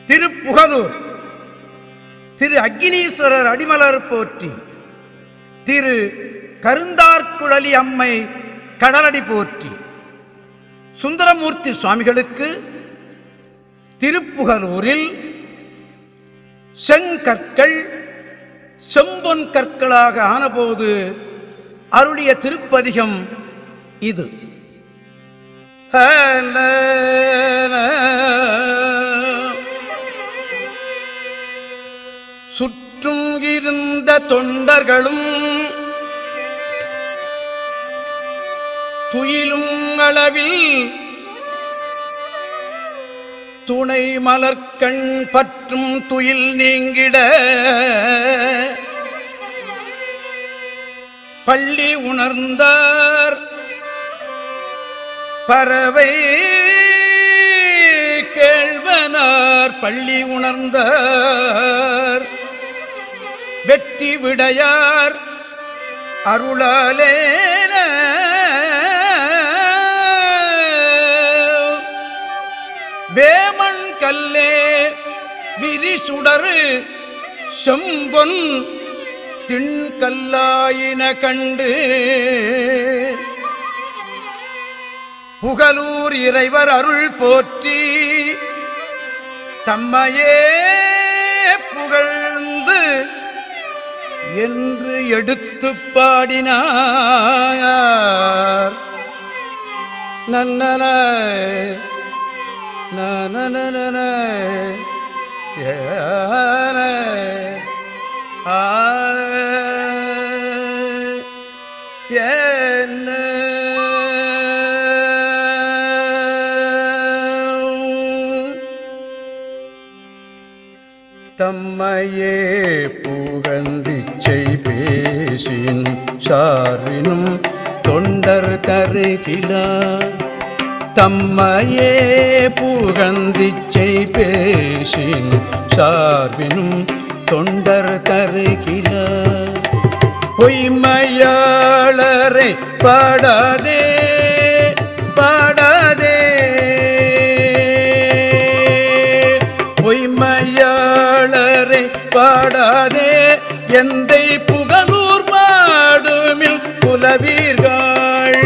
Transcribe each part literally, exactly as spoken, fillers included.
திருப்புகலூர் திரு அக்கினீஸ்வரர் அடிமலர் போற்றி, திரு கருந்தார்குழலி அம்மை கடலடி போற்றி. சுந்தரமூர்த்தி சுவாமிகளுக்கு திருப்புகலூரில் செங்கற்கள் செம்பொன் கற்களாக ஆனபோது அருளிய திருப்பதிகம் இது. சுற்றும் இருந்த தொண்டர்களும் துயிலும் அளவில் துணை மலர்கண் பற்றும் துயில் நீங்கிட பள்ளி உணர்ந்தார் பறவை கேள்வனார். பள்ளி உணர்ந்தார் வெற்றி விடையார் அருளாலே வேமண் கல்லே விரிசுடரு செம்பொன் திண்கல்லாயின கண்டு புகலூர் இறைவர் அருள் போற்றி தம்மையே புகழ்ந்து என்று எடுத்து பாடினார். நன்னன நனனன ஏன ஆ என்ன தம்மையே புகழ்ந்திச்சை பேசின் சார்வினும் தொண்டர் கருகிலார். தம்மையே புகழ்ந்திச்சை பேசின் சார்வினும் தொண்டர் கருகிலார். பொய்மையாளரை பாடாதே பாடாதே பொய்மையாளரை பாடாதே எந்தை புகலூர் பாடுமில் புலவீர்கள்.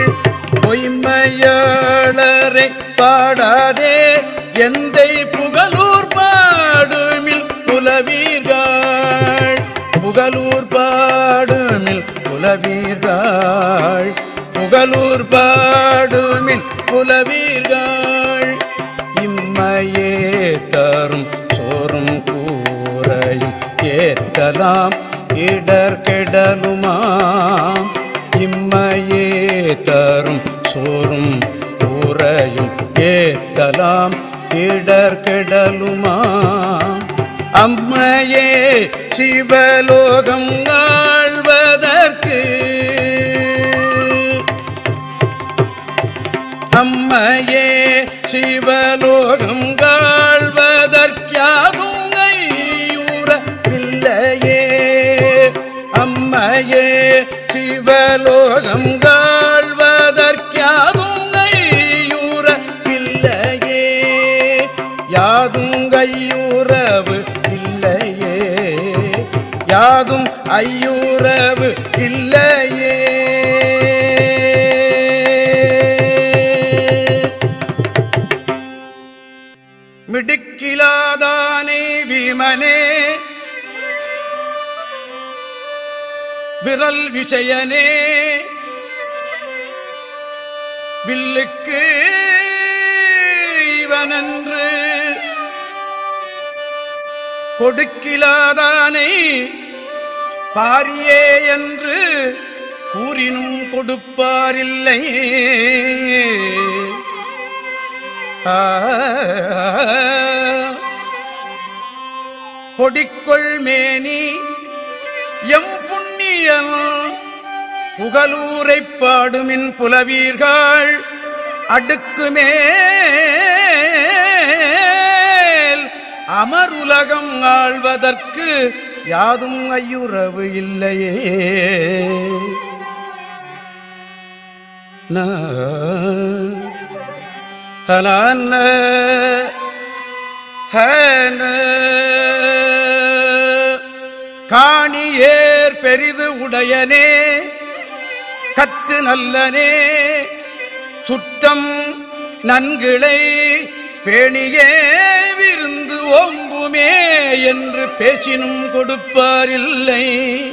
பொய்மையாளரை பாடாதே எந்தை புகலூர் பாடுமில் புலவீர்கள். புகலூர் பாடுமில் புலவீர்கள். புகலூர் பாடுமில் புலவீர்கள். இம்மையே தரும் சோறும் கூரையும் ஏத்தலாம் இடர் கெடலுமாம். இம்மையே தரும் சோறும் கூரையும் ஏத்தலாம் இடர் கெடலுமாம். அம்மையே சிவலோகம் ஆழ்வதற்கு அம்மையே சிவலோகம் ஆழ்வதற்காதும் ஐயூரவில்லையே. அம்மையே சிவலோகம் ஆழ்வதற்காதும் ஐயூரவில்லையே. யாதும் ஐயூரவு இல்லையே யாதும் ஐயூரவு இல்லையே. மிடுக்கிலாதானே விமனே விரல் விஷயனே வில்லுக்கு இவனன்று கொடுக்கிலாதானை பாரியே என்று கூறினும் கொடுப்பாரில்லை. பொடிக்கொள் மேனி எம் புண்ணியன் புகலூரை பாடுமின் புலவீர்கள். அடுக்குமேல் அமருலகம் ஆழ்வதற்கு யாதும் ஐயுறவு இல்லையே. ந காணியேர் பெரிது உடையனே கற்று நல்லனே சுற்றம் நன்கிளை பேணியே விருந்து ஓம்புமே என்று பேசினும் கொடுப்பாரில்லை.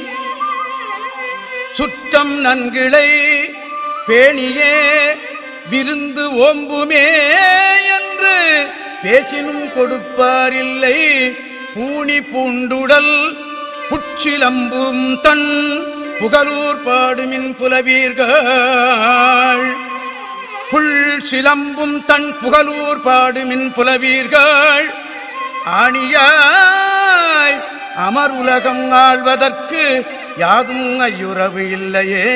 சுற்றம் நன்கிளை பேணியே விருந்து ஓம்புமே என்று பேசினும் கொடுப்பாரில்லை. பூணி பூண்டுடல் புச்சிலம்பும் தன் புகழூர் பாடுமின் புலவீர்கள். புல் சிலம்பும் தன் புகழூர் பாடுமின் புலவீர்கள். ஆணியாய் அமர் உலகம் ஆழ்வதற்கு யாதும் ஐயுறவு இல்லையே.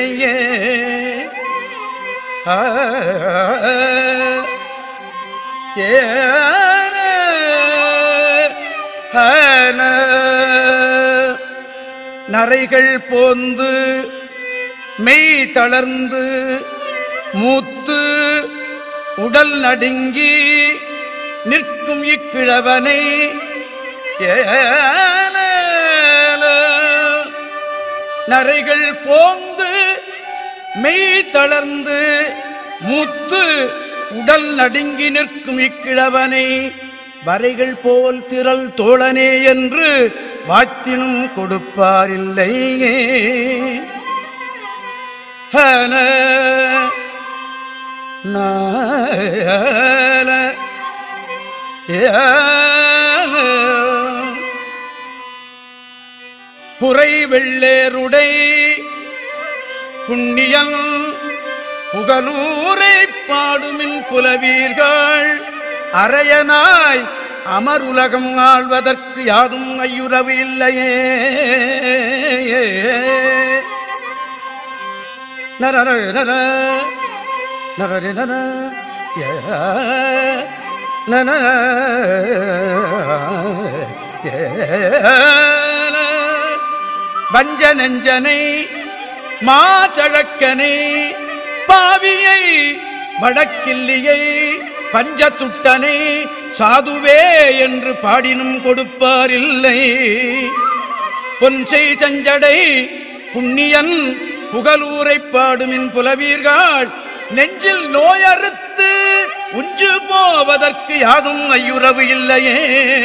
நரைகள் போந்து மெய் தளர்ந்து மூத்து உடல் நடுங்கி நிற்கும் இக்கிழவனை நரைகள் போந்து மெய் தளர்ந்து மூத்து உடல் நடுங்கி நிற்கும் இக்கிழவனை வரைகள் போல் திரள் தோழனே என்று வாத்தினும் கொடுப்பாரில்லை. ஹன புரை வெள்ளேருடை புண்ணியன் புகழூரை பாடுமின் புலவீர்கள். அரையனாய் அமர் உலகம் ஆழ்வதற்கு யாதும் ஐயுறவு இல்லையே. நர நர நர நர நன வஞ்ச நெஞ்சனை மாச்சழக்கனை பாவியை வடக்கில்லியை பஞ்சத்துட்டனை சாதுவே என்று பாடினும் கொடுப்பாரில்லை. பொன்சை சஞ்சடை புண்ணியன் புகழூரை பாடுமின் புலவீர்கள். நெஞ்சில் நோயறுத்து உஞ்சு போவதற்கு யாதும் ஐயுறவு இல்லையே.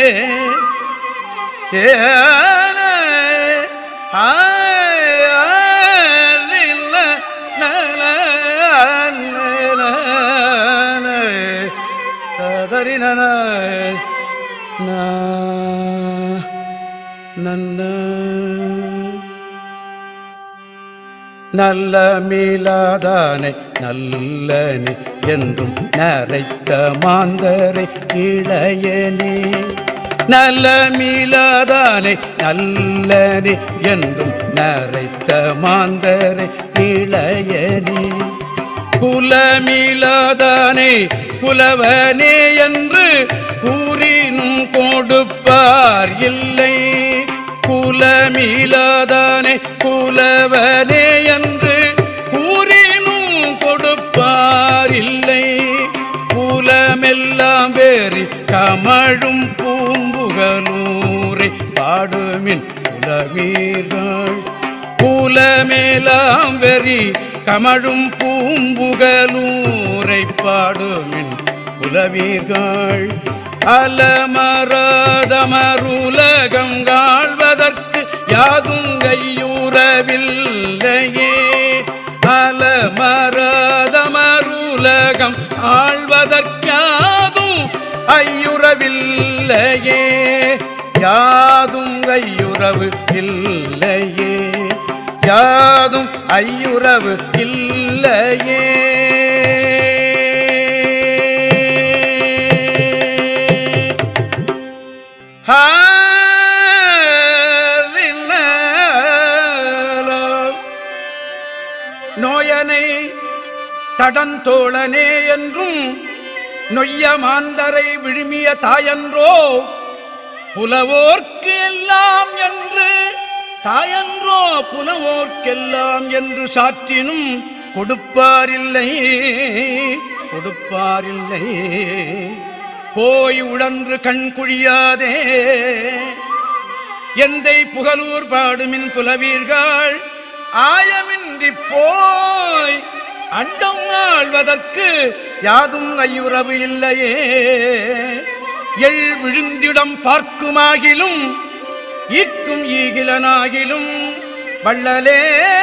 நல்ல மீளாதானை நல்லனே என்றும் நரைத்த மாந்தரை இளையனே. நல்ல மீளாதானை நல்லனே என்றும் நரைத்த மாந்தரை இளையனே. குலமீளாதானே புலவனே என்று கூறினும் கொடுப்பார் இல்லை. குலமீளாதானே புலவனே என்று கூறினும் கொடுப்பார் இல்லை. புலமெல்லாம் வேறி கமழும் பூம்புகலூரை பாடுமின் புலவீர்கள். புலமேலாம் வெறி கமழும் பூம்புகலூரை பாடுமின் புலவீர்கள். அலமரதமருலகம் ஆழ்வதற்கு யாதும் கையுறவில்லையே. அலமரதமருலகம் ஆழ்வதற்காதும் ஐயுறவில்லையே. யாதும் ஐயுறவு இல்லையே. யாதும் ஐயுறவு இல்லையே. நோயனை தடந்தோழனே என்றும் நொய்ய மாந்தரை விழுமிய தாயன்றோ புலவோர்க்கு எல்லாம் என்று தாயன்றோ புலவோர்க்கெல்லாம் என்று சாற்றினும் கொடுப்பாரில்லை கொடுப்பாரில்லை போய் உழன்று கண் குழியாதே. எந்தை புகழூர் பாடுமின் புலவீர்கள் ஆயமின்றி போய் அண்டம் ஆழ்வதற்கு யாதும் ஐயுறவு இல்லையே. எள் விழுந்திடம் பார்க்குமாகிலும் ஈக்கும் ஈகிலனாகிலும் வள்ளலே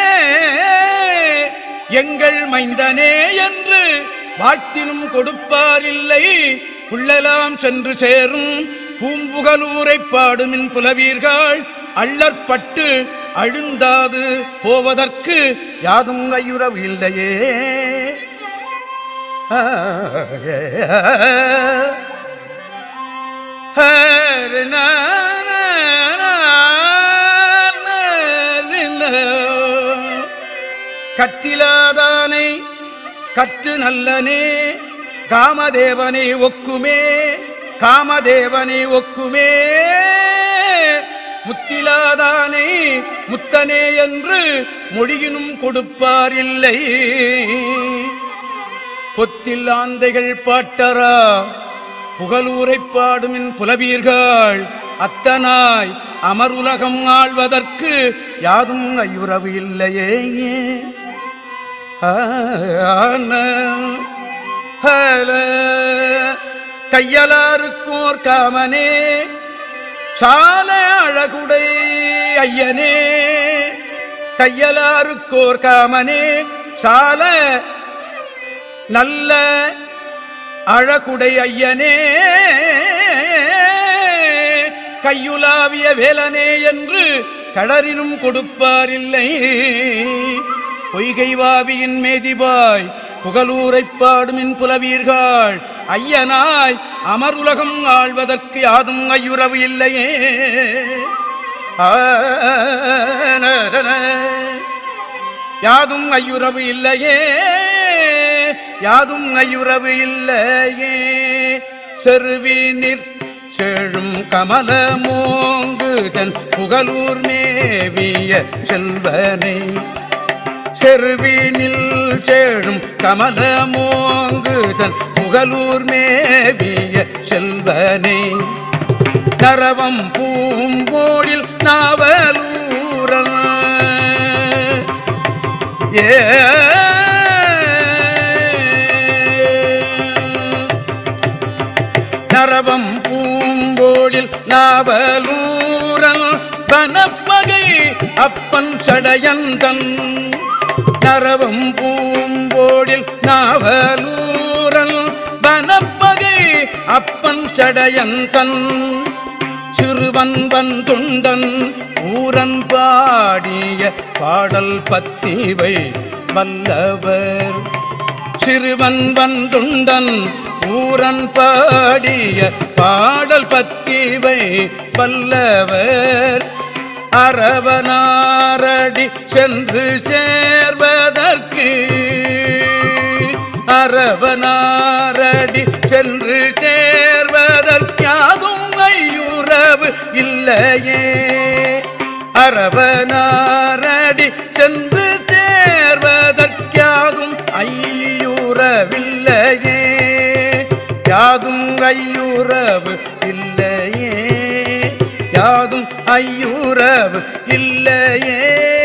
எங்கள் மைந்தனே என்று வாழ்த்தினும் கொடுப்பாரில்லை. புள்ளலாம் சென்று சேரும் பூம்புகலூரை பாடுமின் புலவீர்கள் அள்ளற்பட்டு அழுந்தாது போவதற்கு யாதும் ஐயுறவு இல்லையே. கற்றிலாதானை கற்று நல்லனே காமதேவனை ஒக்குமே காமதேவனை ஒக்குமே. முத்திலாதானை முத்தனே என்று மொழியினும் கொடுப்பாரில்லை. பொத்தில் ஆந்தைகள் பாட்டரா புகழூரை பாடுமின் புலவீர்கள் அத்தனாய் அமருலகம் ஆழ்வதற்கு யாதும் ஐயுறவு இல்லையே. கையலாருக்கோர் காமனே சால அழகுடை ஐயனே. தையலாருக்கோர் காமனே சால நல்ல அழகுடை ஐயனே. கையுலாவிய வேலனே என்று கடரினும் கொடுப்பாரில்லை. பொய்கைவாவியின் மேதிபாய் புகழூரை பாடுமின் புலவீர்கள் ஐயனாய் அமருலகம் ஆழ்வதற்கு யாதும் ஐயுறவு இல்லையே. யாதும் ஐயுறவு இல்லையே யாதும் ஐயுறவு இல்லையே. செருவினிற் செழும் கமல மோங்குதன் புகழூர் மேவிய செல்வனை. செருவினில் செழும் கமல மோங்குதன் புகழூர் மேவிய செல்வனை. நரவம் பூம்போடில் நாவலூரன் ஏ நரவம் பூம்போடில் நாவலூரன் வனப்பகை அப்பன் சடையந்தன். நரவம் பூம்போடில் நாவலூரன் வனப்பகை அப்பன் சடையந்தன். சிறுவன் வந்துண்டன் ஊரன் பாடிய பாடல் பத்திவை வல்லவர். சிறுவன் வந்துண்டன் ஊரன் பாடிய பாடல் பத்திவை வல்லவர். அரவனாரடி சென்று சேர்வதற்கு அரவனாரடி சென்று சேர்வதற்காதும் ஐயுறவு இல்லையே. அரவனாரடி சென்று சேர்வதற்காதும் ஐயுறவில்லையே. யாதும் ஐயுறவு இல்லையே யாதும் ஐயுறவு இல்லையே.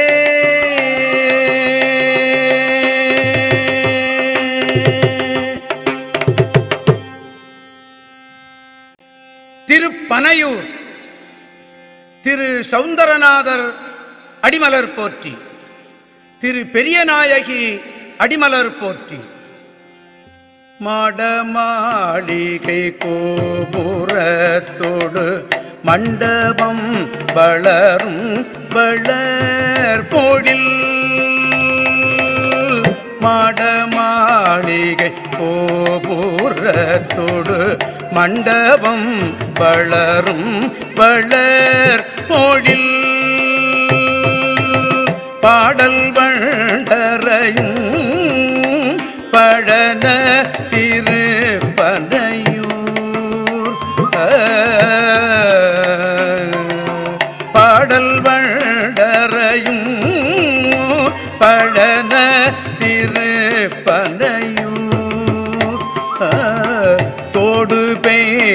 திருப்பனையூர் திரு சௌந்தரநாதர் அடிமலர் போற்றி. திரு பெரியநாயகி அடிமலர் போற்றி. மாடமாளிகை கோபுரத்தோடு மண்டபம் வளரும் வளர் பொழில். மாடமாளிகை கோபுரத்தோடு மண்டபம் வளரும் வளர் பொழில். பாடல் வண்டரையும் பழன திருப்பனையூர். பாடல் வண்டரையும் பழன திருப்பனையூர். தோடு பெய்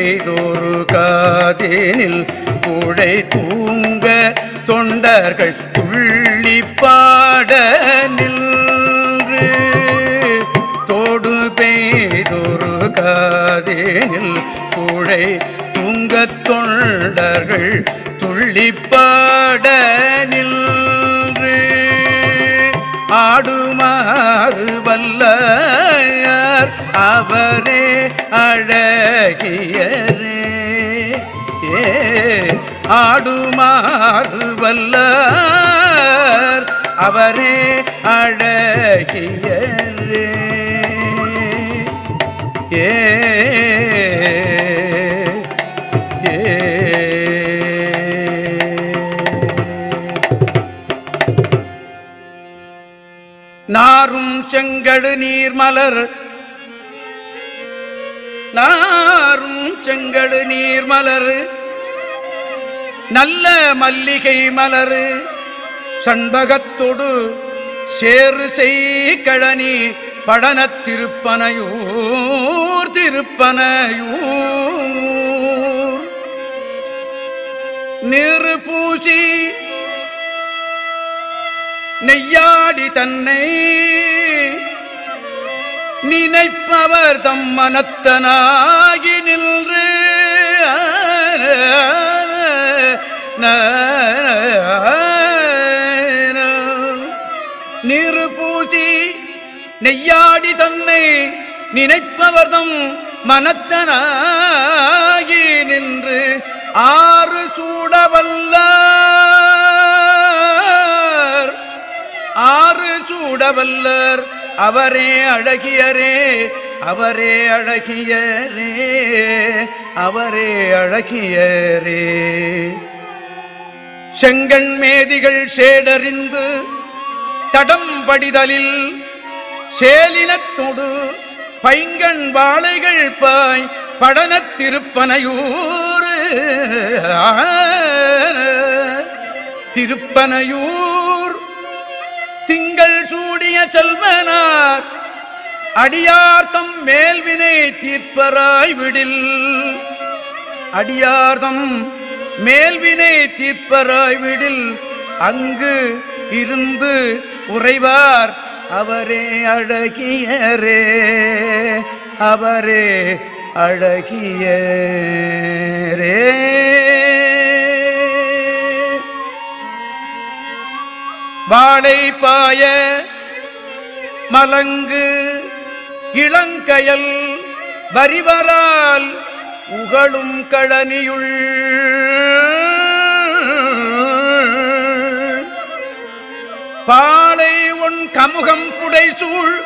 காதேனில் கூடை தூங்க தொண்டர்கள் துள்ளி பாட நின்று தோடு பெய்தொரு காதேனில் கூடை தூங்க தொண்டர்கள் துள்ளி பாட நின்று ஆடுமாறு வல்லார் அவரே அழகியரே ஏ ஆடுமாறு வல்லார் அவரே அழகியரே ஏ நாரும் செங்கடு நீர்மலர் நாரும் செங்கடு நீர்மலர் நல்ல மல்லிகை மலர் சண்பகத்தொடு சேறு செய்கழனி படனத் திருப்பனையூர் திருப்பனையூர் நீரு பூசி நெய்யாடி தன்னை நினைப்பவர் தம் மனத்தனாகி நின்று நீரு பூசி நெய்யாடி தன்னை நினைப்பவர் தம் மனத்தனாகி நின்று ஆறு சூடவல்ல ஆறு சூடவல்லர் அவரே அழகியரே அவரே அழகியரே அவரே அழகியரே செங்கண் மேதிகள் சேடறிந்து தடம் படிதலில் சேலினத்தொடு பைங்கண் வாழைகள் பாய் படனத் திருப்பனையூர் திருப்பனையூர் திங்கள் சூடிய செல்வனார் அடியார்த்தம் மேல்வினை தீர்ப்பராய் விடில் அடியார்த்தம் மேல்வினை தீர்ப்பராய் விடில் அங்கு இருந்து உறைவார் அவரே அழகியரே அவரே அழகியரே வாழை பாய மலங்கு இளங்கயல் வரிவரால் உகழும் கழனியுள் பாளை ஒன் கமுகம் புடைசூழ்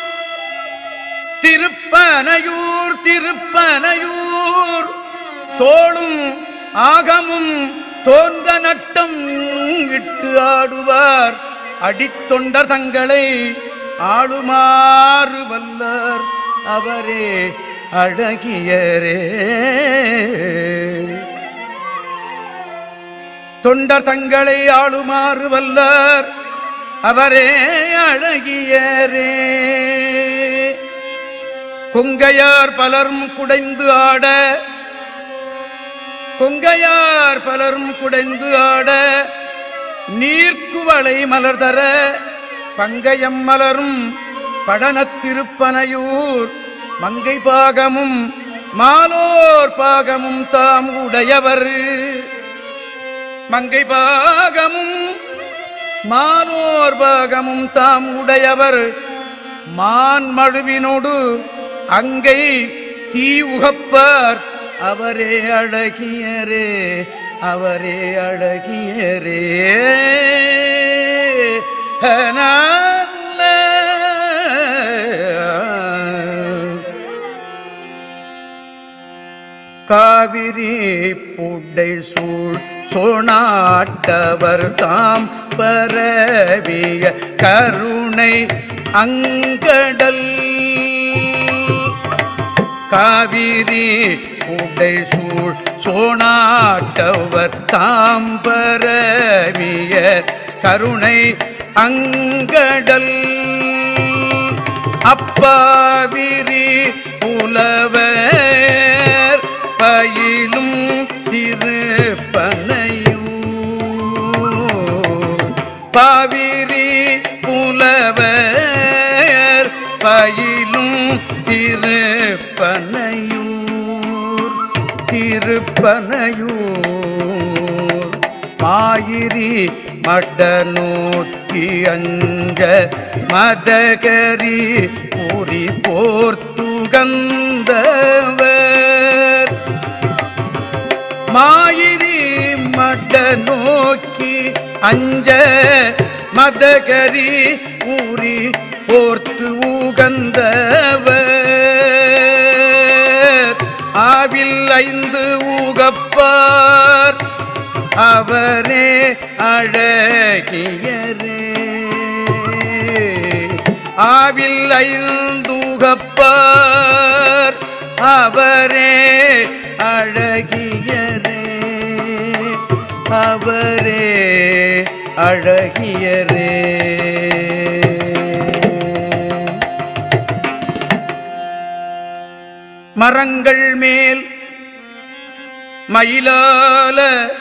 திருப்பனையூர் திருப்பனையூர் தோளும் ஆகமும் தோன்ற நட்டம் இட்டு ஆடுவார் அடித்தொண்டர் தங்களை ஆளுமாறு வல்லார் அவரே அழகியரே தொண்டர் தங்களை ஆளுமாறு வல்லார் அவரே அழகியரே கொங்கையார் பலரும் குடைந்து ஆட கொங்கையார் பலரும் குடைந்து ஆட நீர்க்குவளை மலர் தர பங்கயம் மலரும் படனத் திருப்பனையூர் மங்கை பாகமும் மாலோர் பாகமும் தாம் உடையவர் மங்கை பாகமும் மாலோர் பாகமும் தாம் உடையவர் மான் மழுவினோடு அங்கை தீ உகப்பார் அவரே அழகியரே அவரே அழகியரே காவிரி புடை சூழ் சோனாட்டவர் தாம் பரவிய கருணை அங்கடல் காவிரி புடை சூழ் சோனாட்டவர் தாம் பரவிய கருணை அங்கடல் அப்பாவிரி புலவர் பயிலும் திருப்பனையூர் பாவிரி புலவர் பயிலும் திருப்பனையூர் திருப்பனையூர் மாயிரி மட நோக்கி அஞ்ச மதகரி பூரி போர்த்துகந்தவர் மாயிரி மட நோக்கி அஞ்ச மதகரி ஊரி போர்த்து உகந்தவர் ஆவில் ஐந்து ஊகப்பார் அவரே அழகியரே ஆவில் ஐந்தூகப்பார் அவரே அழகியரே அவரே அழகியரே மரங்கள் மேல் மயிலால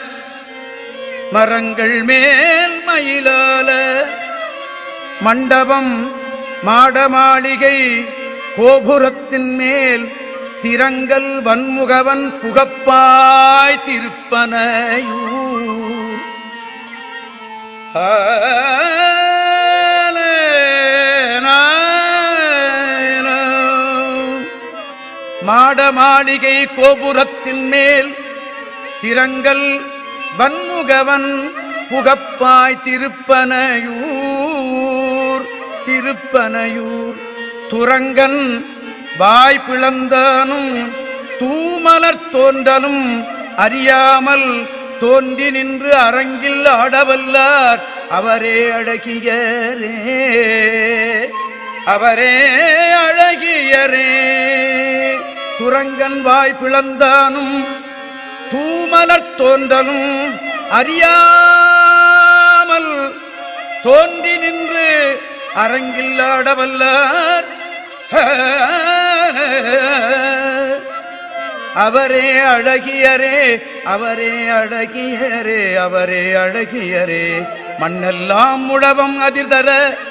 மரங்கள் மேல் மயிலால மண்டபம் மாடமாளிகை கோபுரத்தின் மேல் திரங்கல் வன்முகவன் புகப்பாய் திருப்பனையூர் மாடமாளிகை கோபுரத்தின் மேல் திரங்கல் வன்முகவன் புகப்பாய் திருப்பனையூர் திருப்பனையூர் துரங்கன் வாய் பிளந்தானும் தூமலர் தோன்றலும் அறியாமல் தோன்றி நின்று அரங்கில் ஆடவல்லார் அவரே அழகியரே அவரே அழகியரே துரங்கன் வாய் பிளந்தானும் தூமலர் தோன்றலும் அறியாமல் தோன்றி நின்று அரங்கில் ஆடவல்லார் அவரே அழகியரே அவரே அழகியரே அவரே அழகியரே மண்ணெல்லாம் முழவம் அதிர்தர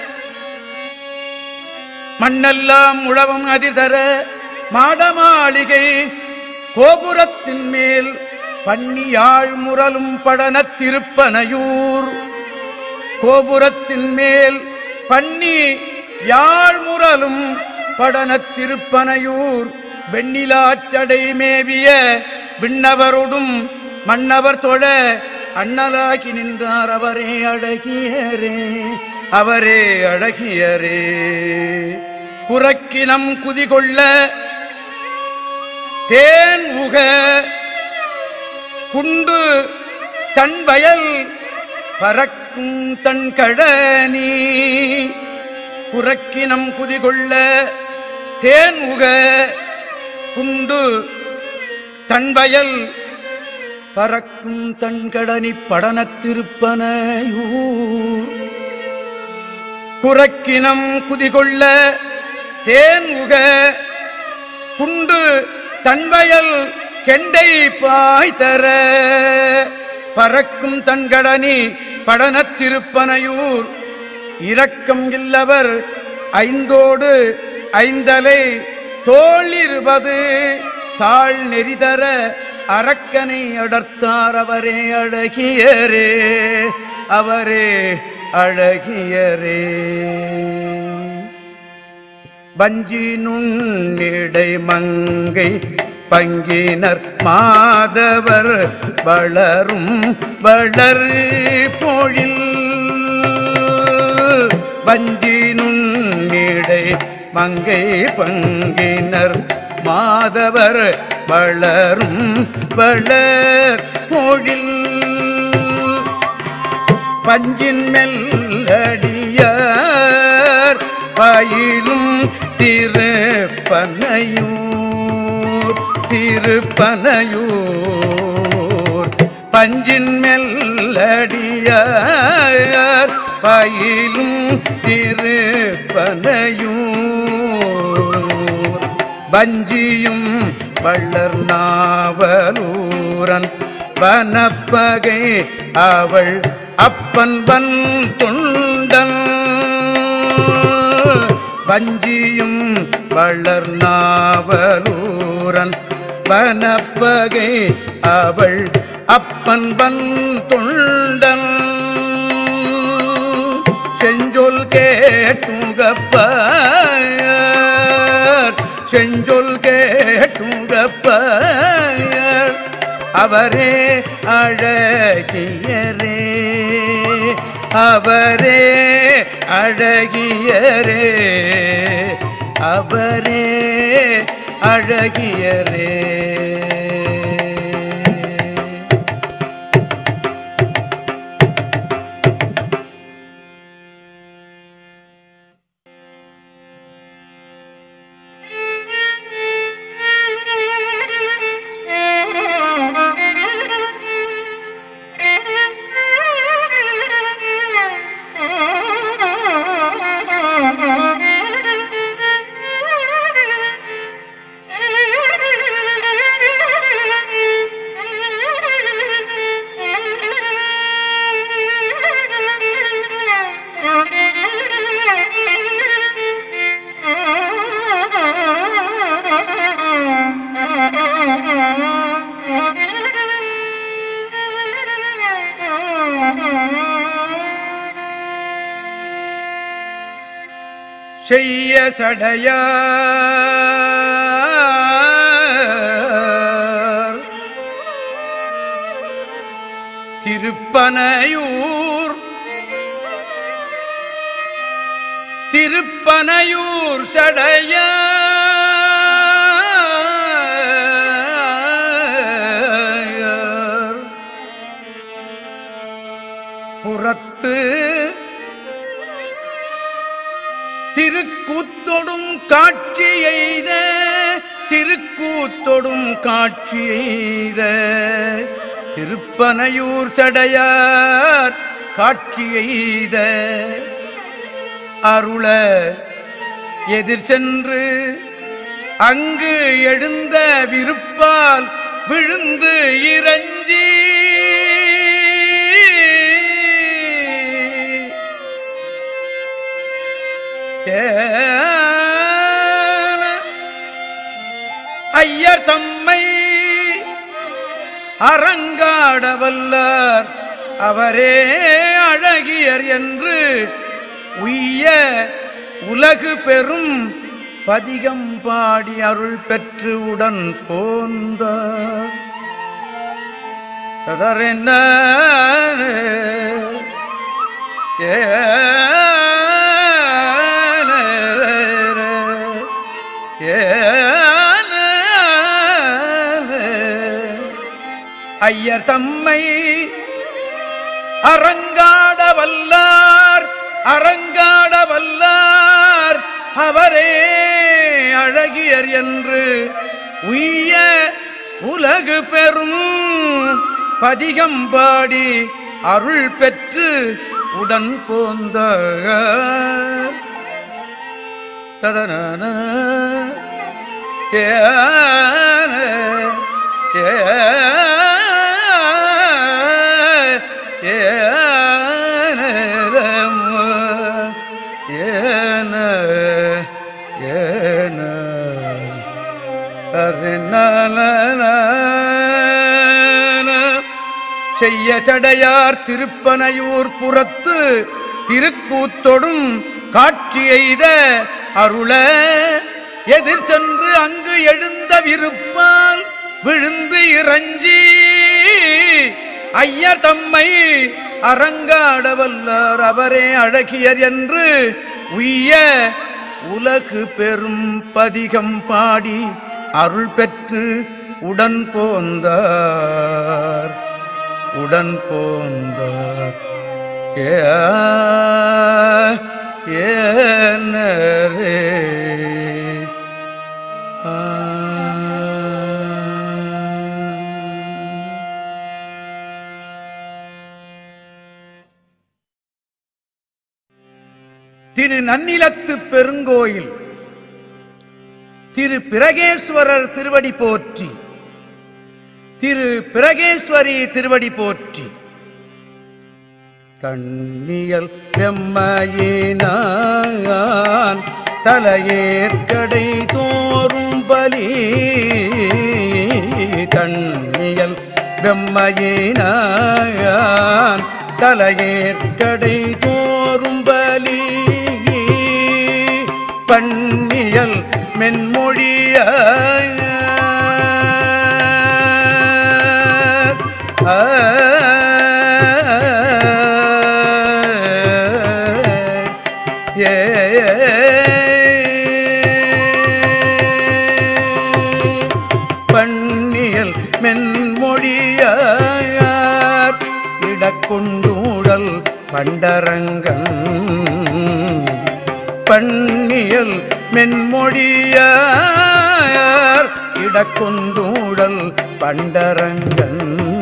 மண்ணெல்லாம் முழவம் அதிர்தர மாடமாளிகை கோபுரத்தின் மேல் பன்னியாழ் முரலும் படன திருப்பனையூர் கோபுரத்தின் மேல் பன்னி யாழ் முரலும் படன திருப்பனையூர் வெண்ணிலாச்சடை மேவிய விண்ணவரோடும் மன்னவர் தொழ அண்ணலாகி நின்றார் அவரே அழகியரே அவரே அழகியரே புறக்கினம் குதிகொள்ள தேன் உக குண்டு தன் வயல் பறக்கும் தன் கழனி புறக்கினம் குதிகொள்ள தேன் உக குண்டு தன் வயல் பறக்கும் தன் கடனி படன திருப்பனையூர் குறக்கினம் குதிகொள்ள தேன் உக குண்டு தன்வயல் கெண்டை பாய்தர பறக்கும் தன்கடனி படன திருப்பனையூர் இரக்கம் இல்லவர் ஐந்தோடு ஐந்தலை தோள் இருபது தாழ் நெறிதர அரக்கனை அடர்த்தார் அவரே அழகியரே அவரே அழகியரே வஞ்சி நுண்ணிடை மங்கை பங்கினர் மாதவர் வளரும் வளர் பொழில் வஞ்சி நுண்ணிடை மங்கை பங்கினர் மாதவர் வளரும் வளர் பொழில் பஞ்சின் மெல்லடியார் பயிலும் திருப்பனையூர் திருப்பனையூர் பஞ்சின் மெல்லடியார் பயிலும் திருப்பனையூர் வஞ்சியும் வள்ளர் நாவலூரன் வனப்பகை அவள் அப்பன் வன் தொண்டன் வஞ்சியும் வள்ளர் நாவலூரன் வனப்பகை அவள் அப்பன் வன் தொண்டன் செஞ்சொல் கேட்டுகப்பர் செஞ்சொல் கேட்டுகப்பர் அவரே அழகியரே அவரே அழகியரே அவரே அழகியரே செய்ய சடையார் திருப்பனையூர் திருப்பனையூர் சடையார் புறத்து திருக்கூத்தொடும் காட்சி எய்த திருக்கூத்தொடும் காட்சி எய்த திருப்பனையூர் சடையார் காட்சி எய்த அருள எதிர் சென்று அங்கு எழுந்த விருப்பால் விழுந்து இறஞ்சி ஐயர் தம்மை அரங்காடவல்லார் அவரே அழகியர் என்று உய்ய உலகு பெரும் பதிகம் பாடி அருள் பெற்று உடன் போந்தார் அதரென்ன ஏ ஐயர் தம்மை அரங்காடவல்லார் அரங்காடவல்லார் அவரே அழகியர் என்று உய்ய உலகு பெரும் பதிகம் பாடி அருள் பெற்று உடன் போந்தார் ததன ஏ ஏ செய்ய சடையார் திருப்பனையூர் புறத்து திருக்கூத்தொடும் காட்சி எய்த அருள எதிர் சென்று அங்கு எழுந்த விருப்பால் விழுந்து இறஞ்சி ஐயர் தம்மை அரங்காடவல்லார் அவரே அழகியர் என்று உய்ய உலகு பெரும் பதிகம் பாடி அருள் பெற்று உடன் போந்தார் உடன் போந்தார் ஏ ஏனரே திரு நன்னிலத்து பெருங்கோயில் திரு பிரகேஸ்வரர் திருவடி போற்றி, திரு பிரகேஸ்வரி திருவடி போற்றி. தண்ணியல் வெம்மையினான் தலையேற்கடை தோறும் பலி, தண்ணியல் வெம்மையினான் தலையேற்கடை தோறும் பலி, பண்ணியல் மென்மொழிய பண்ணியல் மென்மொழியார் இடக்கொண்டூடல் பண்டரங்கன், பண்ணியல் மென்மொழியார் இடக்கொண்டூடல் பண்டரங்கன்,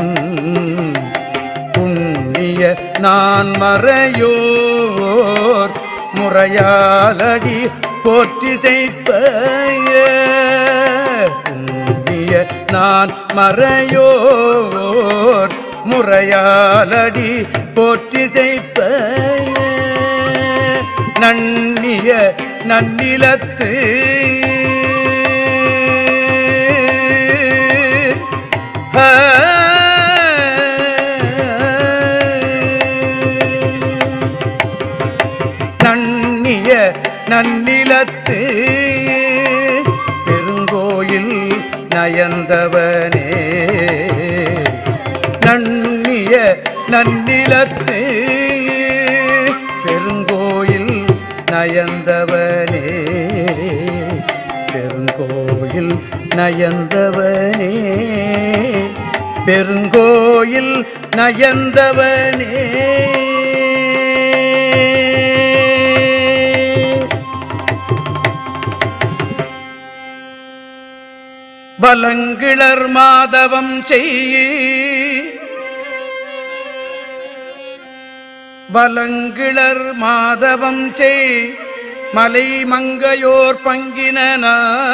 புண்ணிய நான் மறையோர் முறையாலடி போற்றி செய்ப்ப, புண்ணிய நான் மறையோர் முறையாலடி போற்றி செய்ப்ப, நன்னிய நன்னிலத்து நன்னிய நன்னிலத்து பெருங்கோயில் நயந்தவனே, நன்னிய நன்னிலத்து பெருங்கோயில் நயந்தவனே, பெருங்கோயில் நயந்தவனே, பெருங்கோயில் நயந்தவனே. வலங்கிளர் மாதவம் செய், வலங்கிளர் மாதவம் செய் மலை மங்கையோர் பங்கினன,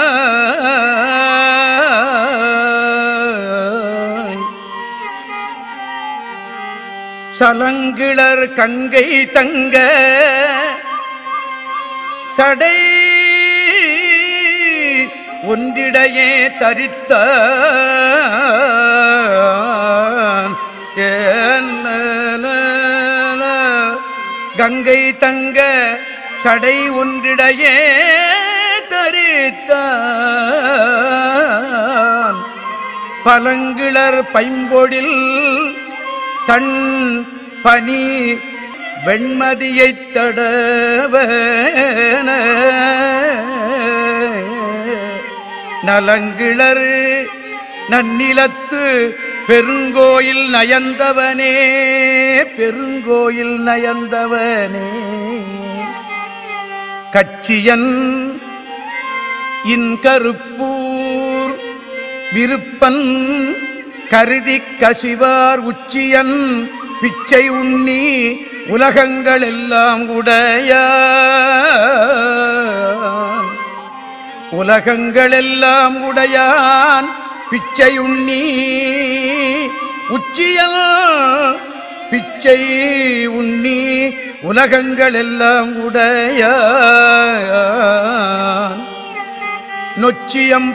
சலங்கிளர் கங்கை தங்க சடை ஒன்றிடையே தரித்த, கங்கை தங்க சடை ஒன்றிடையே தரித்தான், பலங்கிளர் பைம்பொடில் தன் பனி வெண்மதியைத் தடவன, நலங்கிளர் நன்னிலத்து பெருங்கோயில் நயந்தவனே, பெருங்கோயில் நயந்தவனே. கச்சியன் இன்கருப்பூர் விருப்பன் கருதி கசிவார் உச்சியன் பிச்சை உண்ணி உலகங்கள் எல்லாம் உடையான், உலகங்கள் எல்லாம் உடையான் பிச்சையுண்ணி உச்சியல் பிச்சை உண்ணி உலகங்கள் எல்லாம் உடையான், நொச்சியம்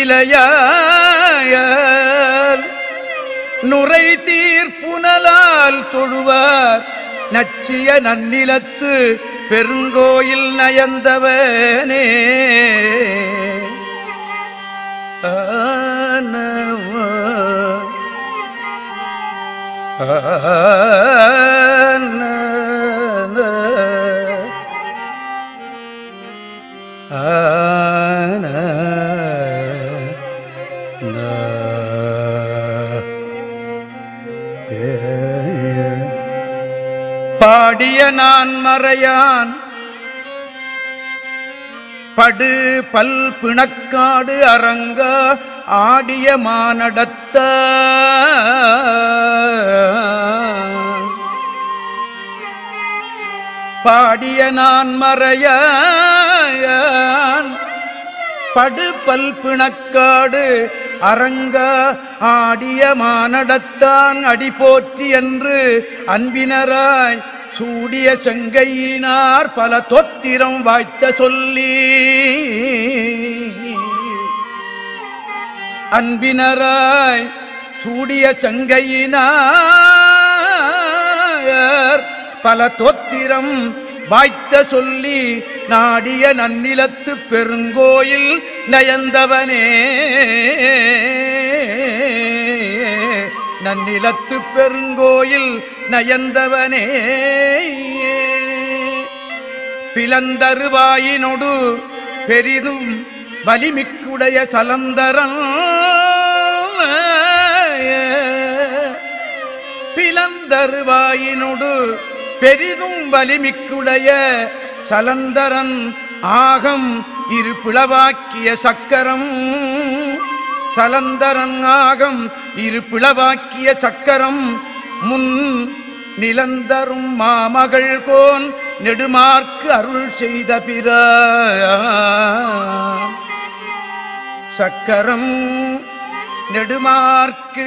பச்சிலையார் நுரை தீர்ப்புனலால் தொழுவார், நச்சிய நன்னிலத்து பெருங்கோயில் நயந்தவனே. ஆனவ ஆன ஆன பாடிய நான் மறையான் படு பல் பிணக்காடு அரங்க ஆடிய மானடத்த, பாடிய நான் மறையான் படு பல் பிணக்காடு அரங்க ஆடிய மானடத்தான் அடி போற்றி என்று அன்பினராய் சூடிய செங்கையினார் பல தொத்திரம் வாய்த்த சொல்லி அன்பினராய் சூடிய செங்கையினார் பல தொத்திரம் வாய்த்த சொல்லி நாடிய நன்னிலத்து பெருங்கோயில் நயந்தவனே நன்னிலத்து பெருங்கோயில் நயந்தவனே பிளந்தருவாயினொடு பெரிதும் வலிமிக்குடைய சலந்தரன் பிளந்தருவாயினொடு பெரிதும் வலிமிக்குடைய சலந்தரன் ஆகம் இரு பிளவாக்கிய சக்கரம் சலந்தரன் ஆகம் இரு பிளவாக்கிய சக்கரம் முன் நிலந்தரும் மாமகள் கோன் நெடுமார்க்கு அருள் செய்த பிரான் சக்கரம் நெடுமார்க்கு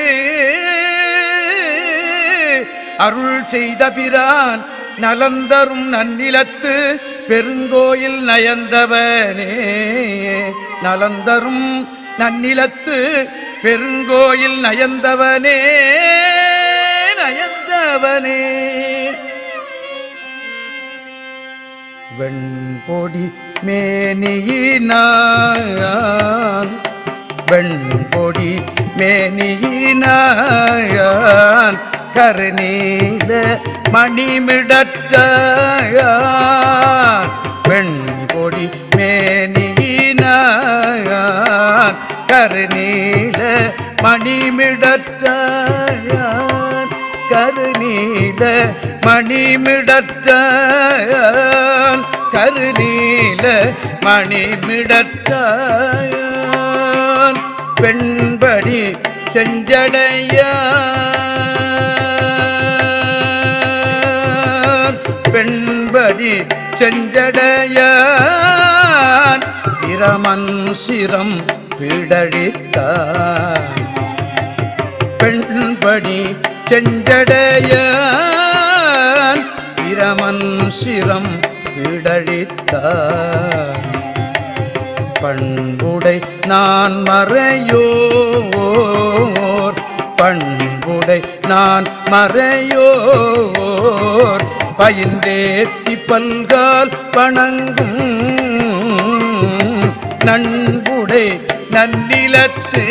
அருள் செய்த பிரான் நலந்தரும் நன்னிலத்து பெருங்கோயில் நயந்தவனே நலந்தரும் நன்னிலத்து பெருங்கோயில் நயந்தவனே நயந்தவனே வெண்பொடி மேனியினான் வெண்பொடி மேனியினான் கருநீல மணிமிடற்றான் வெண்பொடி மேனியினான் கருநீல மணிமிடற்றான் கருநீல மணிமிடற்றான் கருநீல மணிமிடற்றான் பெண்படி செஞ்சடையான் பெண்படி செஞ்சடையான் பிரமன் சிரம் பிடழித்தான் பெண்படி செஞ்சடையான் பிரமன் சிரம் பிடழித்தான் பண்புடை நான் மறையோர் பண்புடை நான் மறையோர் பயின்றேத்தி பல்கால் பணங்கும் நண்புடை நன்னிலத்து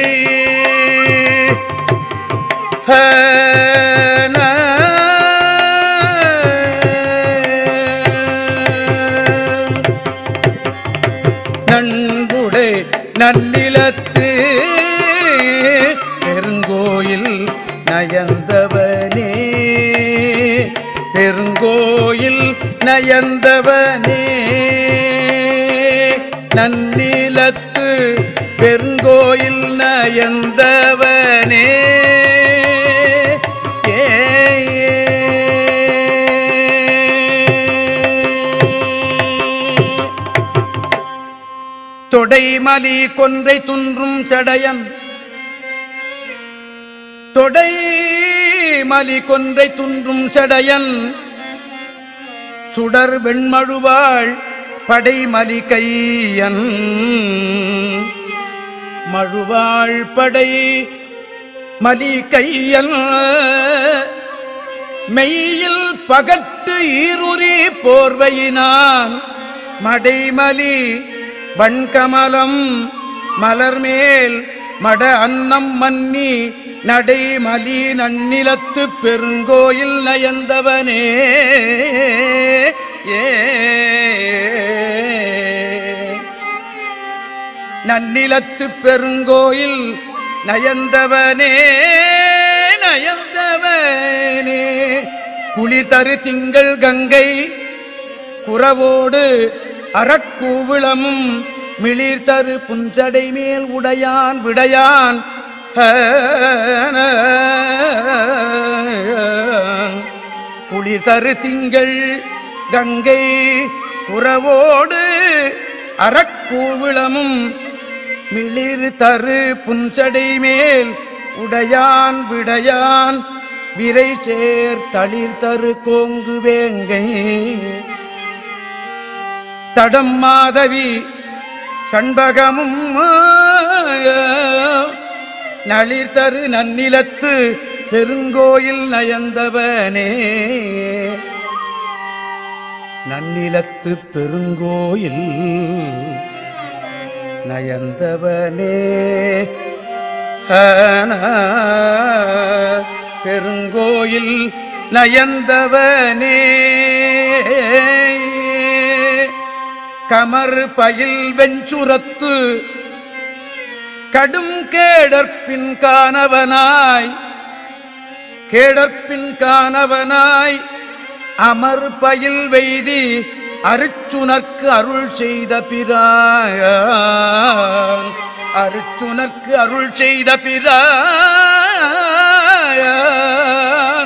நண்புடை நன்னிலத்து பெருங்கோயில் நயந்தவனே பெருங்கோயில் நயந்தவனே நன்னிலத்து பெருங்கோயில் நயந்தவனே தொடைமலி கொன்றை துன்றும் சடையன் தொடைமலி கொன்றை துன்றும் சடையன் சுடர் வெண்மழுவாள் படைமலி கையன் மழுவாள் படை மலி கையன் மெய்யில் பகட்டு ஈருரி போர்வையினான் மடைமலி வண்கமலம் மலர்மேல் மட அன்னம் மன்னி நடைமலி நன்னிலத்து பெருங்கோயில் நயந்தவனே ஏ நன்னிலத்து பெருங்கோயில் நயந்தவனே நயந்தவனே குளிர் தரு திங்கள் கங்கை குறவோடு அறக்கூவிளமும் மிளிர் தரு புஞ்சடை மேல் உடையான் விடையான் குளிர் தரு திங்கள் கங்கை குறவோடு அறக்கூ அறக்கூவிளமும் மிளிர் தரு புஞ்சடை மேல் உடையான் விடையான் விரை சேர் தளிர் தரு கோங்கு வேங்கை தடம் மாதவி சண்பகமும் நளிர் தரு நன்னிலத்து பெருங்கோயில் நயந்தவனே நன்னிலத்து பெருங்கோயில் நயந்தவனே பெருங்கோயில் நயந்தவனே கமர் பயில் வெஞ்சுரத்து கடும் கேடற்பின் காணவனாய் கேடற்பின் காணவனாய் அமர் பயில் வெய்தி அருச்சுனர்க்கு அருள் செய்த பிரான் அருச்சுனர்க்கு அருள் செய்த பிரான்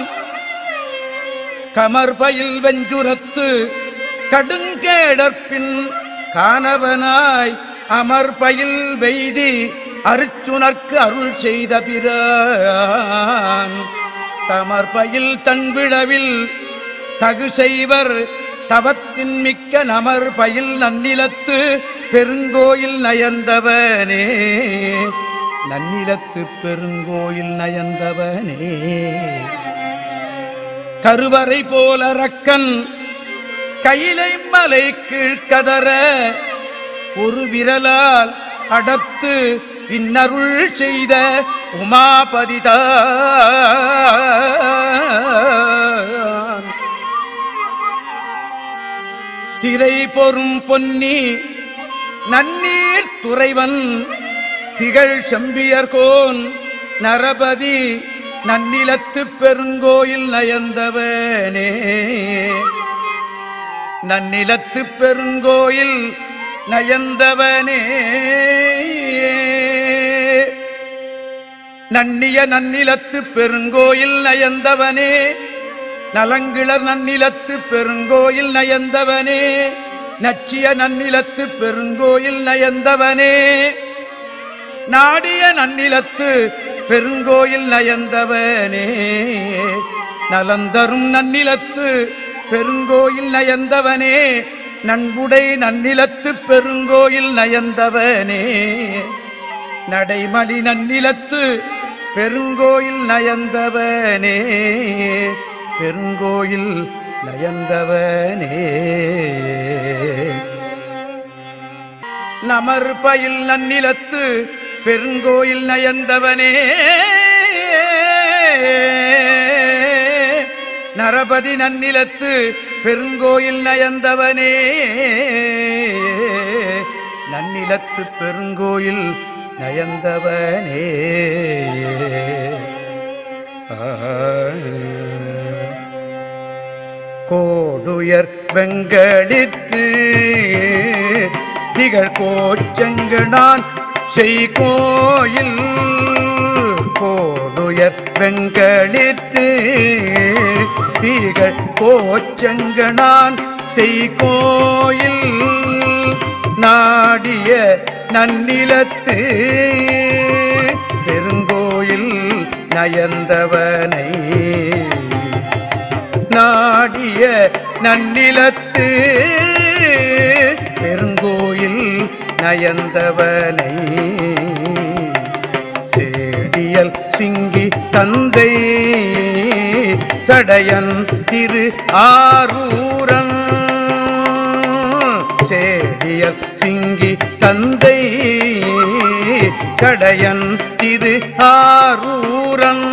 கமர் பயில் வெஞ்சுரத்து கடுங்கேடற்பின் காணவனாய் அமர் பயில் வெய்தி அருச்சுனர்க்கு அருள் செய்த பிரான் தமர் பயில் தன்விழவில் தகு செய்வர் தவத்தின் மிக்க நமர் பயில் நன்னிலத்து பெருங்கோயில் நயந்தவனே நன்னிலத்து பெருங்கோயில் நயந்தவனே கருவறை போல ரக்கன் கையிலை மலை கீழ்கதற ஒரு விரலால் அடர்த்து பின்னருள் செய்த உமாபதிதான் திரை பொறும் பொன்னி நன்னீர் துறைவன் திகழ் செம்பியர்கோன் நரபதி நன்னிலத்து பெருங்கோயில் நயந்தவனே நன்னிலத்து பெருங்கோயில் நயந்தவனே நன்னிய நன்னிலத்து பெருங்கோயில் நயந்தவனே நலங்கிளர் நன்னிலத்து பெருங்கோயில் நயந்தவனே நச்சிய நன்னிலத்து பெருங்கோயில் நயந்தவனே நாடிய நன்னிலத்து பெருங்கோயில் நயந்தவனே நலந்தரும் நன்னிலத்து பெருங்கோயில் நயந்தவனே நண்புடை நன்னிலத்து பெருங்கோயில் நயந்தவனே நடைமலி நன்னிலத்து பெருங்கோயில் நயந்தவனே பெருங்கோயில் நயந்தவனே நமர் பயில் நன்னிலத்து பெருங்கோயில் நயந்தவனே நரபதி நன்னிலத்து பெருங்கோயில் நயந்தவனே நன்னிலத்து பெருங்கோயில் நயந்தவனே கோடுயர் வெங்களிற்று திகழ் கோச்செங்கனான் செய்கோயில் கோடுயர் வெங்களிற்று திகழ் கோச்செங்கனான் செய்கோயில் நாடிய நன்னிலத்து பெருங்கோயில் நயந்தவனை நாடிய நன்னிலத்து பெருங்கோயில் நயந்தவனை சேடியல் சிங்கி தந்தை சடையன் திரு ஆரூரன் சேடியல் சிங்கி தந்தை சடையன் திரு ஆரூரன்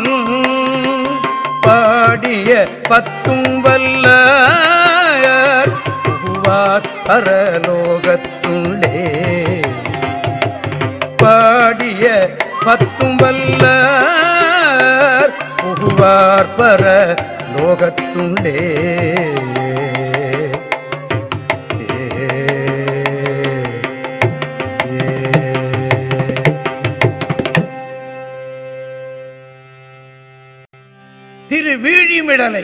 பாடிய பத்தும் வல்ல புகுவார் பரலோகத்துள்ளே பாடிய பத்தும் வல்ல புகுவார் பரலோகத்துள்ளே திரு வீழிமிடலை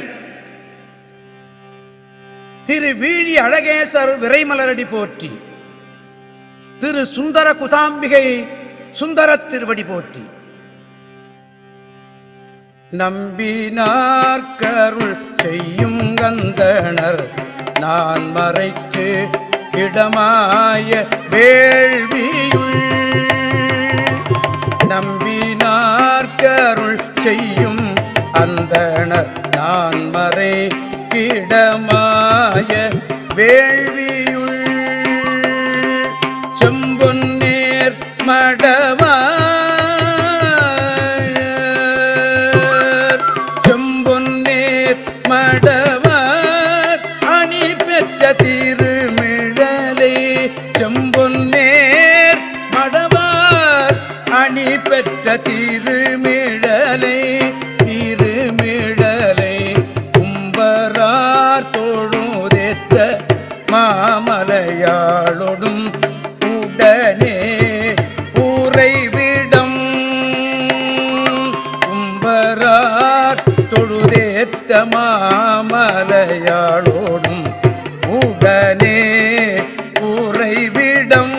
திரு வீழி அழகேசர் விரைமலரடி போற்றி திரு சுந்தர குசாம்பிகை சுந்தர திருவடி போற்றி. நம்பினார்கருள் செய்யும் கந்தனர் நான் மறைக்கு இடமாய வேள்வியுள். நம்பினார்கருள் செய்யும் அந்தணர் நான் மறைக்கிடமாய வேள்வியுள். செம்பொன்னேர் மடவார் செம்பொன்னேர் மடவார் அணி பெற்ற திருமிழலை. செம்பொன்னேர் மடவார் அணி பெற்ற திருமிழலை. திருமிழலை கும்பரார் தொழுதேத்த மாமலையாளொடும் உடனே உறைவிடம். கும்பரார் தொழுதேத்த மாமலையாளோடும் உடனே உறைவிடம்.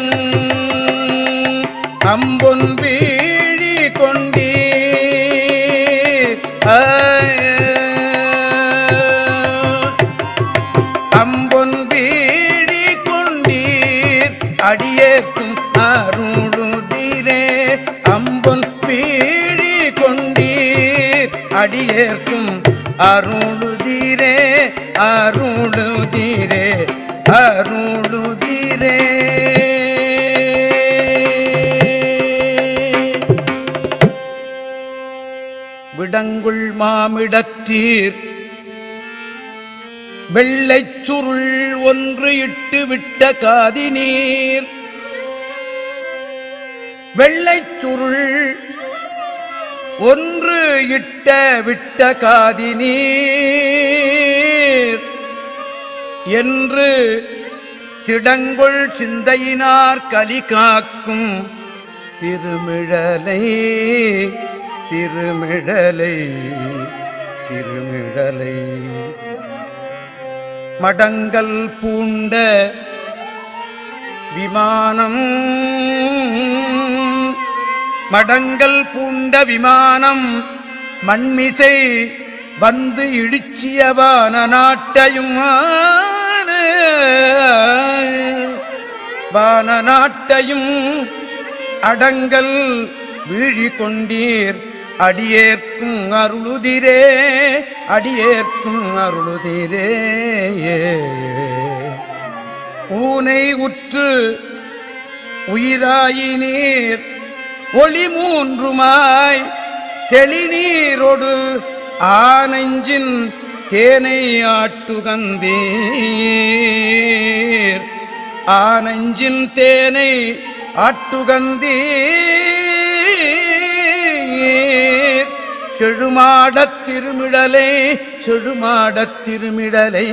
அம்பொன் வீழி கொண்டீர் அம்பொன் வீழி கொண்டீர் அடியேற்கும் அருளுதிரே. அம்பொன் வீழி கொண்டீர் அடியேற்கும் அருளுதிரே. அருளுதிரே அருளுதிரே. விடங்குள் மாமிடத்தீர் வெள்ளைச் சுருள் ஒன்று இட்டு விட்ட காதினீர். வெள்ளைச் சுருள் ஒன்று இட்ட விட்ட காதினீர் என்று திடங்குள் சிந்தையினார் கலி காக்கும் திருமிழலை. திருமிழலை திருமிழலை. மடங்கல் பூண்ட விமானம் மடங்கல் பூண்ட விமானம் மண்மிசை வந்து இடிச்சியவான நாட்டையும் வான நாட்டையும் அடங்கல் வீழி கொண்டீர் அடியேற்கும் அருளுதிரே. அடியேற்கும் அருளுதிரே. ஊனை உற்று உயிராயினீர் ஒளி மூன்றுமாய் தெளிநீரோடு ஆனஞ்சின் தேனை ஆட்டுகந்தீர். ஆனஞ்சின் தேனை ஆட்டுகந்தீர். செழுமாடத் திருமிழலை செழுமாடத் திருமிழலை.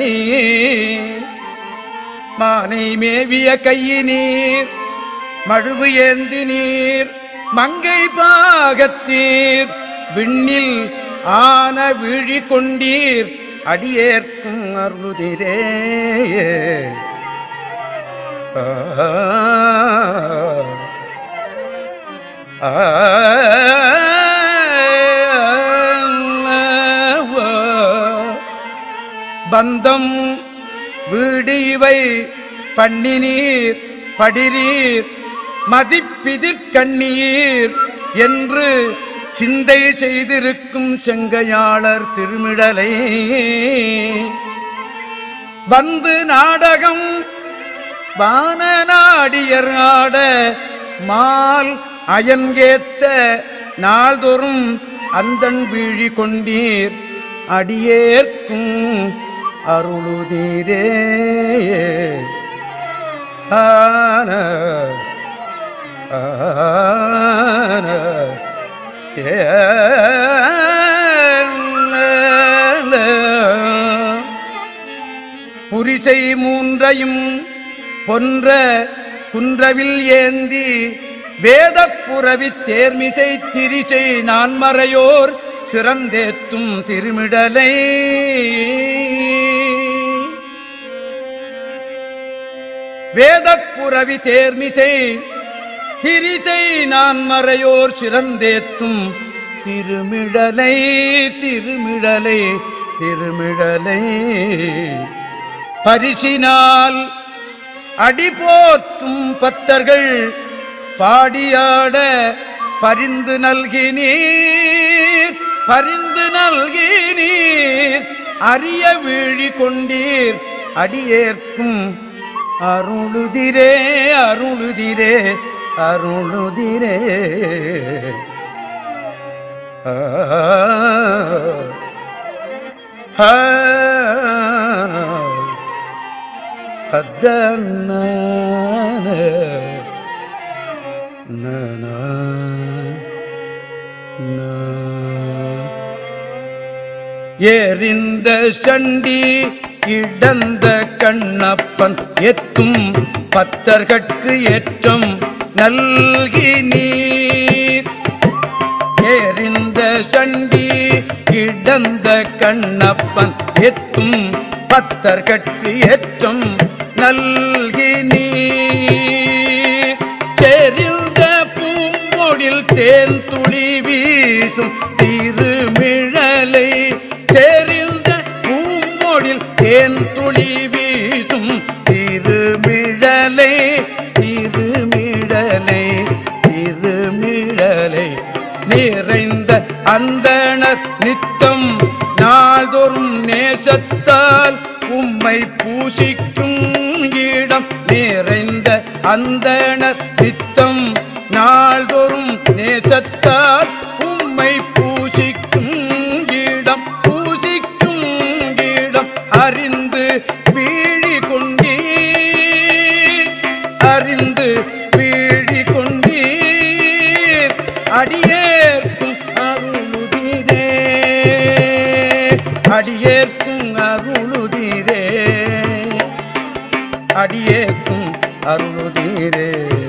மானை மேவிய கையினீர் மழுவு ஏந்தி நீர் மங்கை பாகத்தீர் விண்ணில் ஆன விழி கொண்டீர் அடியேற்கும் அருளுதிரே. பந்தம் வீடு இவை பண்ணினீர் படிரீர் மதிப்பிதிர் கண்ணீர் என்று சிந்தை செய்திருக்கும் செங்கையாளர் திருமிழலை. வந்து நாடகம் வான நாடியர் ஆட மால் அயன்கேத்த நாள்தோறும் அந்தன் வீழி கொண்டீர் அடியேற்கும் அருளுதிரே. ஆன ஆன ஏ புரிசை மூன்றையும் பொன்ற குன்றவில் ஏந்தி வேதப்புறவி தேர்மிசை திரிசை நான்மறையோர் சிறந்தேத்தும் திருமிழலை. வேதப்புரவி தேர்மிசை திரிசை நான் மறையோர் சிறந்தேத்தும் திருமிடலை திருமிடலை திருமிடலை பரிசினால் அடி போற்றும் பத்தர்கள் பாடியாட பரிந்து நல்கினீர் பரிந்து நல்கினீர் அரிய வீழி கொண்டீர் அடியேற்கும் அருளுதிரே அருளுதிரே அருளுதிரே. அத்தன்ன ஏறிந்த சண்டி இடந்த கண்ணப்பன் எத்தும் பத்தர்கட்கு ஏற்றம் நல்கி நீர். ஏறிந்த சண்டி இடந்த கண்ணப்பன் எத்தும் பத்தர்கட்கு ஏற்றம் நல்கி நீர். செறிந்த பூம்பொழில் தேன் துளி வீசும் திருமிழலை செறிந்த பூம்பொழில் தேன் துளி வீசும் திருமிழலை திருமிழலை திருமிழலை நிறைந்த அந்தணர் நித்தம் நாள்தோறும் நேசத்தால் உம்மை பூசிக்கும் இடம். நிறைந்த அந்தணர் நித்தம் நாள்தோறும் நேசத்தால் உம்மை பூசிக்கும் இடம் பூசிக்கும் இடம் அறிந்து வீழி கொண்டீர் அறிந்து வீழி கொண்டீர் அடியேற்கும் அருளுதிரே அடியேற்கும் அருளுதிரே அடியேற்கும் அருளுதிரே.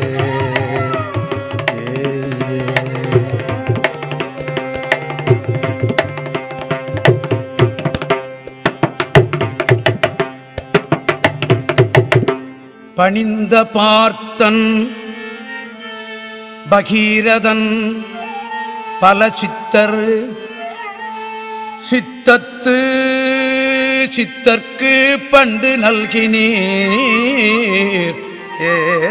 பணிந்த பார்த்தன் பகீரதன் பல சித்தர் சித்தத்து சித்தர்க்கு பண்டு நல்கினீர். ஏ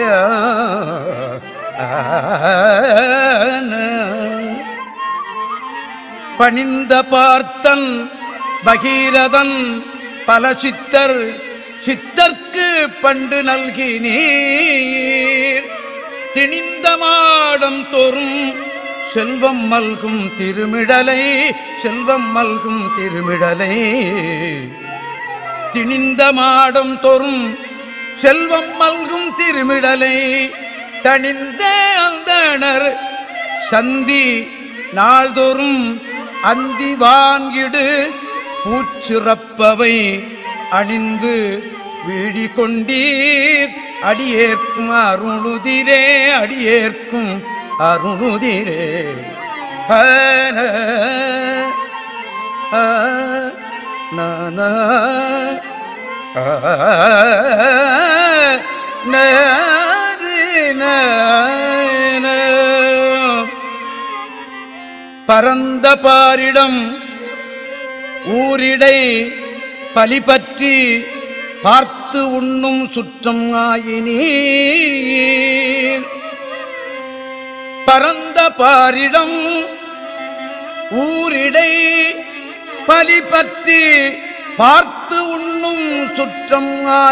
பணிந்த பார்த்தன் பகீரதன் பல சித்தர் சித்தர்க்கு பண்டு நல்கினீர். திணிந்த மாடம் தோறும் செல்வம் மல்கும் திருமிடலை செல்வம் மல்கும் திருமிடலை திணிந்த மாடம் தோறும் செல்வம் மல்கும் திருமிடலை தணிந்த அந்தணர் சந்தி நாள்தோறும் அந்தி வாங்கிடு பூச்சிறப்பவை அணிந்து வீழி கொண்டீர் அடியேற்கும் அருளுதிரே அடியேற்கும் அருளுதிரே. பரந்த பாரிடம் ஊரிடை பலி பற்றி பார்த்து உண்ணும் சுற்றம் ஆயினீர். பரந்த பாரிடம் ஊரிடை பலி பற்றி பார்த்து உண்ணும் சுற்றம்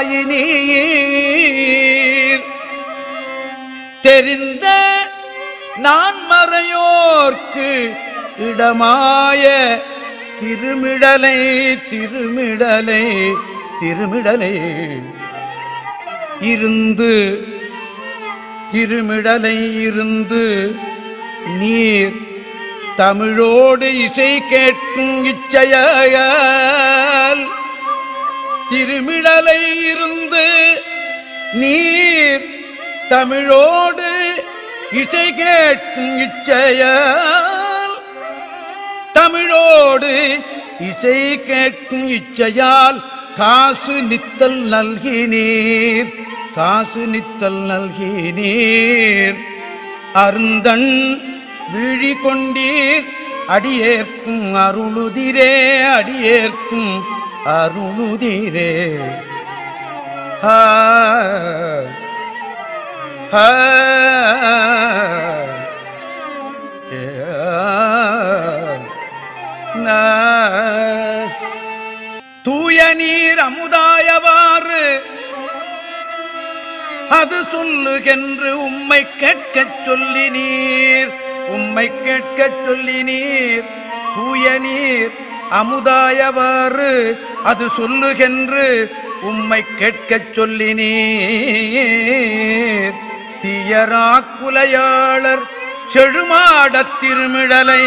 ஆயினீர். தெரிந்த நான் மறையோர்க்கு இடமாய திருமிடலை திருமிடலை திருமிடலை இருந்து திருமிடலை இருந்து நீர் தமிழோடு இசை கேட்கும் இச்சையால் திருமிடலை இருந்து நீர் தமிழோடு இசை கேட்கும் இச்சையால் தமிழோடு இசை கேட்கும் இச்சையால் காசு நித்தல் நல்கினீர். காசு நித்தல் நல்கினீர் அருந்தன் விழி கொண்டீர் அடியேற்கும் அருளுதிரே அடியேற்கும் அருளுதிரே. ஆ ஆ தூய நீர் அமுதாயவாறு அது சொல்லுகென்று உம்மை கேட்கச் சொல்லி நீர் உம்மை கேட்கச் சொல்லி நீர் தூய நீர் அமுதாயவாறு அது சொல்லுகென்று உம்மை கேட்கச் சொல்லி நீர் தீயராக்குலையாளர் செழுமாடத் திருமிழலை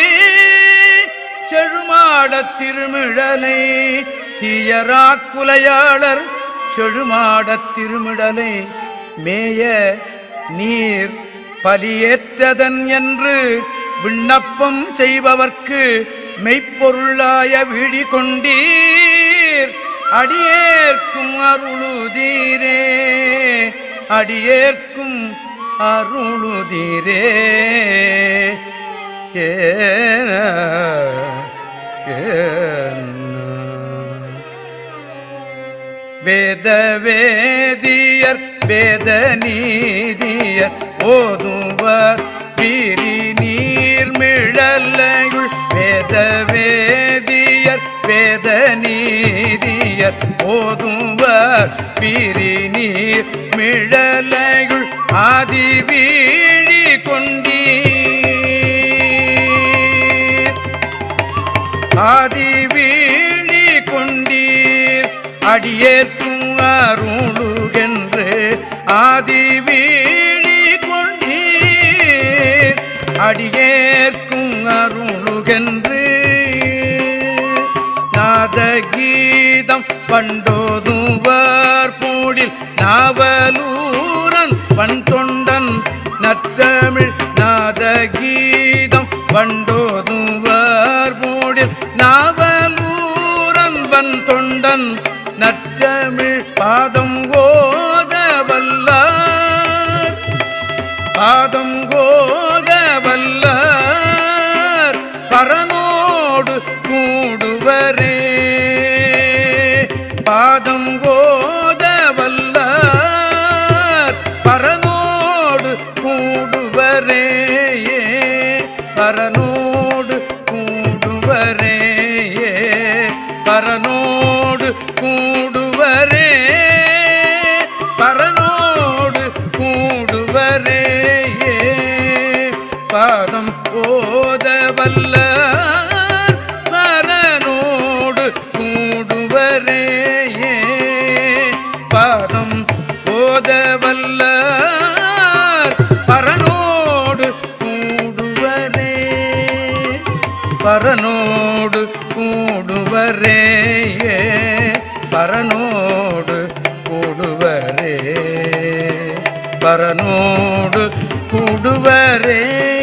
செழுமாடத் திருமிழலை தீயராக்குலையாளர் செழுமாடத் திருமிழலை மேய நீர் பலியேற்றதன் என்று விண்ணப்பம் செய்பவர்க்கு மெய்ப்பொருளாய விழி கொண்டீர் அடியேற்கும் அருளுதீரே அடியேற்கும் அருளுதீரே. ஏன வேத வேதியர் வேத நீதியர் ஓதுவர் பிரி நீர்மிழலையுள் வேத வேதியர் வேத நீதியர் ஓதுவர் பிரி நீர் மிழலையுள் ஆதி வீழி கொண்டீர் ஆதி வீழி கொண்டீர் அடியேற்கும் அருளுகென்று ஆதி வீழி கொண்டீர் அடியேற்கும் அருளுகென்று நாதகீதம் பண்டோதுவர் பூடில் நாவலூரன் வன் தொண்டன் நற்றமிழ் நாதகீதம் பண்டோதுவர் பூடில் நாவலூரன் வன் தொண்டன் நற்றமிழ் பாதம் கோத வல்லார் பாதம் கோத வல்லார் பரனோடு கூடுவரே பாதம் கோத வல்லார் பரனோடு கூடுவரே பரனோடு கூடுவரே பரனோடு கூடுவரே பரனோடு கூடுவரே பாதம் ஓத வல்லார் பரனோடு கூடுவரே பாதம் ஓத வல்லார் பரனோடு கூடுவரே பரனோடு கூடுவரே பரனோடு கூடுவரே பரனோடு கூடுவரே.